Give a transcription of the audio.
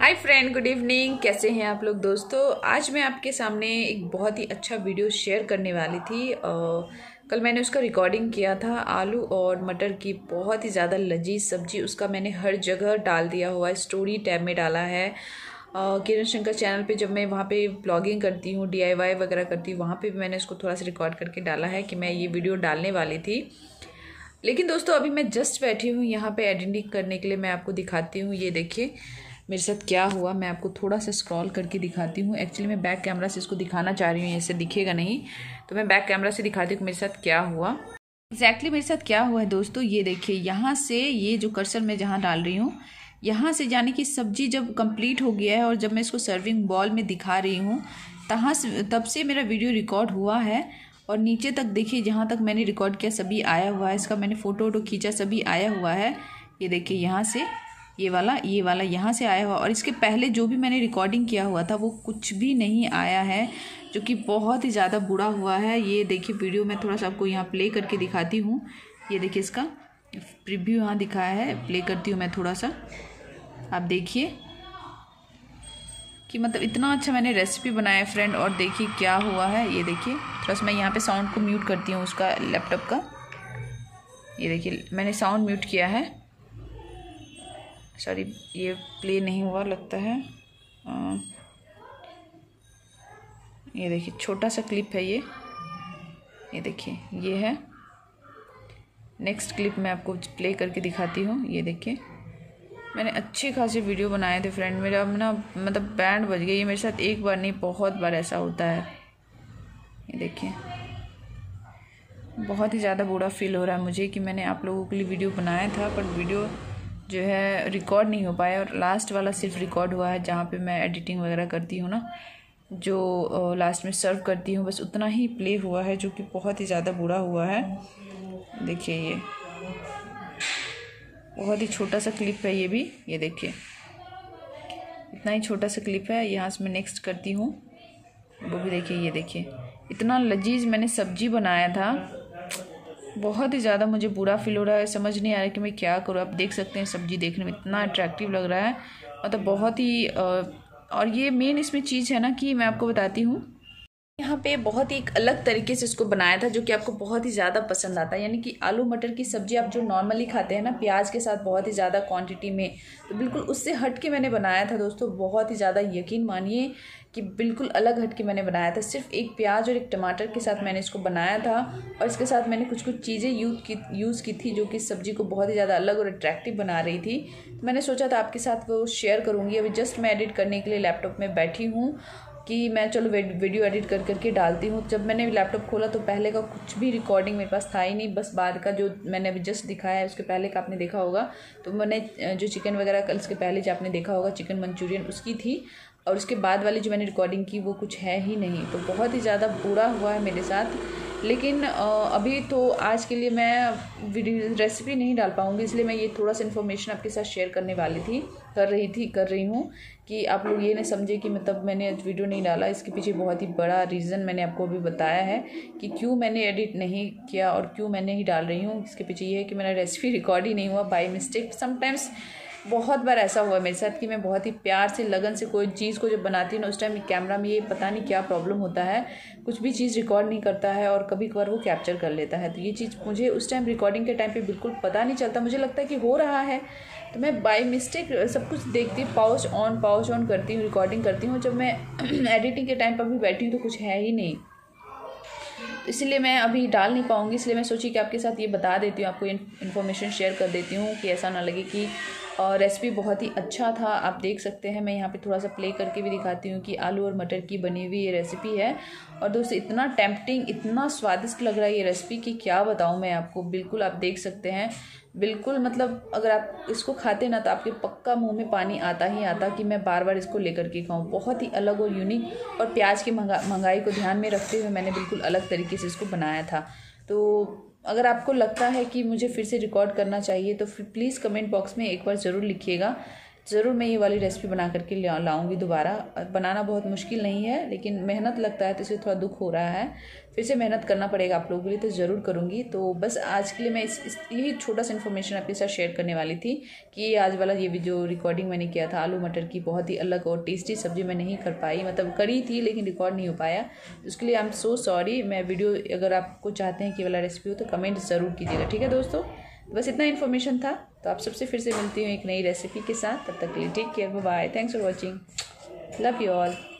Hi friend, good evening. कैसे हैं आप लोग दोस्तों। आज मैं आपके सामने एक बहुत ही अच्छा वीडियो शेयर करने वाली थी। कल मैंने उसका रिकॉर्डिंग किया था। आलू और मटर की बहुत ही ज़्यादा लजीज सब्जी, उसका मैंने हर जगह डाल दिया हुआ है। स्टोरी टैब में डाला है। किरण शंकर चैनल पे जब मैं वहाँ पे ब्लॉगिंग करती हूँ, DIY वगैरह करती हूँ, वहाँ पे भी मैंने इसको थोड़ा सा रिकॉर्ड करके डाला है कि मैं ये वीडियो डालने वाली थी। लेकिन दोस्तों अभी मैं जस्ट बैठी हूँ यहाँ पे एडिटिंग करने के लिए। मैं आपको दिखाती हूँ, ये देखिए मेरे साथ क्या हुआ। मैं आपको थोड़ा सा स्क्रॉल करके दिखाती हूँ। एक्चुअली मैं बैक कैमरा से इसको दिखाना चाह रही हूँ, ऐसे दिखेगा नहीं, तो मैं बैक कैमरा से दिखाती हूँ कि मेरे साथ क्या हुआ। एग्जैक्टली मेरे साथ क्या हुआ है दोस्तों, ये देखिए। यहाँ से ये जो कर्सर मैं जहाँ डाल रही हूँ, यहाँ से जाने की सब्जी जब कंप्लीट हो गया है और जब मैं इसको सर्विंग बॉल में दिखा रही हूँ, तब से मेरा वीडियो रिकॉर्ड हुआ है। और नीचे तक देखिए, जहाँ तक मैंने रिकॉर्ड किया सभी आया हुआ है। इसका मैंने फ़ोटो वोटो खींचा, सभी आया हुआ है। ये देखिए यहाँ से ये वाला यहाँ से आया हुआ। और इसके पहले जो भी मैंने रिकॉर्डिंग किया हुआ था वो कुछ भी नहीं आया है, जो कि बहुत ही ज़्यादा बुरा हुआ है। ये देखिए वीडियो में थोड़ा सा आपको यहाँ प्ले करके दिखाती हूँ। ये देखिए इसका प्रीव्यू यहाँ दिखाया है, प्ले करती हूँ मैं थोड़ा सा, आप देखिए कि मतलब इतना अच्छा मैंने रेसिपी बनाया है फ्रेंड। और देखिए क्या हुआ है, ये देखिए। थोड़ा सा मैं यहाँ पे साउंड को म्यूट करती हूँ उसका, लैपटॉप का। ये देखिए मैंने साउंड म्यूट किया है। सॉरी, ये प्ले नहीं हुआ लगता है। ये देखिए छोटा सा क्लिप है ये देखिए ये है। नेक्स्ट क्लिप मैं आपको प्ले करके दिखाती हूँ। ये देखिए मैंने अच्छे खासे वीडियो बनाए थे फ्रेंड। मेरा अब ना मतलब बैंड बज गई। ये मेरे साथ एक बार नहीं बहुत बार ऐसा होता है। ये देखिए बहुत ही ज़्यादा बुरा फील हो रहा है मुझे कि मैंने आप लोगों के लिए वीडियो बनाया था, पर वीडियो जो है रिकॉर्ड नहीं हो पाया। और लास्ट वाला सिर्फ रिकॉर्ड हुआ है, जहाँ पे मैं एडिटिंग वगैरह करती हूँ ना, जो लास्ट में सर्व करती हूँ, बस उतना ही प्ले हुआ है, जो कि बहुत ही ज़्यादा बुरा हुआ है। देखिए ये बहुत ही छोटा सा क्लिप है ये भी। ये देखिए इतना ही छोटा सा क्लिप है। यहाँ से मैं नेक्स्ट करती हूँ, वो भी देखिए। ये देखिए इतना लजीज मैंने सब्जी बनाया था। बहुत ही ज़्यादा मुझे बुरा फील हो रहा है, समझ नहीं आ रहा है कि मैं क्या करूँ। आप देख सकते हैं सब्जी देखने में इतना अट्रैक्टिव लग रहा है, मतलब बहुत ही और ये मेन इसमें चीज़ है ना कि मैं आपको बताती हूँ, यहाँ पे बहुत ही एक अलग तरीके से इसको बनाया था, जो कि आपको बहुत ही ज़्यादा पसंद आता है। यानी कि आलू मटर की सब्ज़ी आप जो नॉर्मली खाते हैं ना प्याज के साथ बहुत ही ज़्यादा क्वांटिटी में, तो बिल्कुल उससे हट के मैंने बनाया था दोस्तों। बहुत ही ज़्यादा यकीन मानिए कि बिल्कुल अलग हट के मैंने बनाया था। सिर्फ एक प्याज और एक टमाटर के साथ मैंने इसको बनाया था, और इसके साथ मैंने कुछ कुछ चीज़ें यूज़ की थी, जो कि सब्ज़ी को बहुत ही ज़्यादा अलग और अट्रैक्टिव बना रही थी। तो मैंने सोचा था आपके साथ वो शेयर करूँगी। अभी जस्ट मैं एडिट करने के लिए लैपटॉप में बैठी हूँ कि मैं चलो वीडियो एडिट करके डालती हूँ। जब मैंने लैपटॉप खोला तो पहले का कुछ भी रिकॉर्डिंग मेरे पास था ही नहीं, बस बाद का जो मैंने अभी जस्ट दिखाया है उसके पहले का आपने देखा होगा। तो मैंने जो चिकन वगैरह कल इसके पहले जो आपने देखा होगा चिकन मंचूरियन, उसकी थी। और उसके बाद वाली जो मैंने रिकॉर्डिंग की वो कुछ है ही नहीं। तो बहुत ही ज़्यादा बुरा हुआ है मेरे साथ। लेकिन अभी तो आज के लिए मैं वीडियो रेसिपी नहीं डाल पाऊँगी, इसलिए मैं ये थोड़ा सा इन्फॉर्मेशन आपके साथ शेयर करने वाली थी, कर रही हूँ कि आप लोग ये नहीं समझे कि मतलब मैंने आज वीडियो नहीं डाला। इसके पीछे बहुत ही बड़ा रीज़न मैंने आपको अभी बताया है कि क्यों मैंने एडिट नहीं किया और क्यों मैं नहीं डाल रही हूँ। इसके पीछे ये है कि मेरा रेसिपी रिकॉर्ड ही नहीं हुआ, बाय मिस्टेक। समटाइम्स बहुत बार ऐसा हुआ मेरे साथ कि मैं बहुत ही प्यार से लगन से कोई चीज़ को जब बनाती हूँ ना, उस टाइम कैमरा में ये पता नहीं क्या प्रॉब्लम होता है, कुछ भी चीज़ रिकॉर्ड नहीं करता है और कभी कभार वो कैप्चर कर लेता है। तो ये चीज़ मुझे उस टाइम रिकॉर्डिंग के टाइम पे बिल्कुल पता नहीं चलता। मुझे लगता है कि हो रहा है, तो मैं बाय मिस्टेक सब कुछ देखती हूँ, पाउच ऑन करती हूँ, रिकॉर्डिंग करती हूँ। जब मैं एडिटिंग के टाइम पर भी बैठी हूँ तो कुछ है ही नहीं, इसलिए मैं अभी डाल नहीं पाऊँगी। इसलिए मैं सोची कि आपके साथ ये बता देती हूँ, आपको इन्फॉर्मेशन शेयर कर देती हूँ कि ऐसा ना लगे कि रेसिपी बहुत ही अच्छा था। आप देख सकते हैं, मैं यहाँ पे थोड़ा सा प्ले करके भी दिखाती हूँ कि आलू और मटर की बनी हुई ये रेसिपी है। और दोस्तों इतना टेम्पटिंग, इतना स्वादिष्ट लग रहा है ये रेसिपी कि क्या बताऊँ मैं आपको। बिल्कुल आप देख सकते हैं, बिल्कुल मतलब अगर आप इसको खाते ना तो आपके पक्का मुंह में पानी आता ही आता कि मैं बार बार इसको लेकर के खाऊं। बहुत ही अलग और यूनिक, और प्याज की महंगाई को ध्यान में रखते हुए मैंने बिल्कुल अलग तरीके से इसको बनाया था। तो अगर आपको लगता है कि मुझे फिर से रिकॉर्ड करना चाहिए तो फिर प्लीज़ कमेंट बॉक्स में एक बार ज़रूर लिखिएगा ज़रूर मैं ये वाली रेसिपी बना करके लाऊंगी दोबारा। बनाना बहुत मुश्किल नहीं है, लेकिन मेहनत लगता है तो इसलिए थोड़ा दुख हो रहा है। फिर से मेहनत करना पड़ेगा आप लोगों के लिए, तो ज़रूर करूँगी। तो बस आज के लिए मैं यही छोटा सा इन्फॉर्मेशन आपके साथ शेयर करने वाली थी कि आज वाला ये जो रिकॉर्डिंग मैंने किया था आलू मटर की, बहुत ही अलग और टेस्टी सब्ज़ी मैं नहीं कर पाई, मतलब करी थी लेकिन रिकॉर्ड नहीं हो पाया। उसके लिए आई एम सो सॉरी। मैं वीडियो अगर आपको चाहते हैं कि वाला रेसिपी हो तो कमेंट ज़रूर कीजिएगा, ठीक है दोस्तों। बस इतना इन्फॉर्मेशन था। तो आप सबसे फिर से मिलती हूँ एक नई रेसिपी के साथ। तब तक के लिए take care, bye bye, thanks for watching, love you all.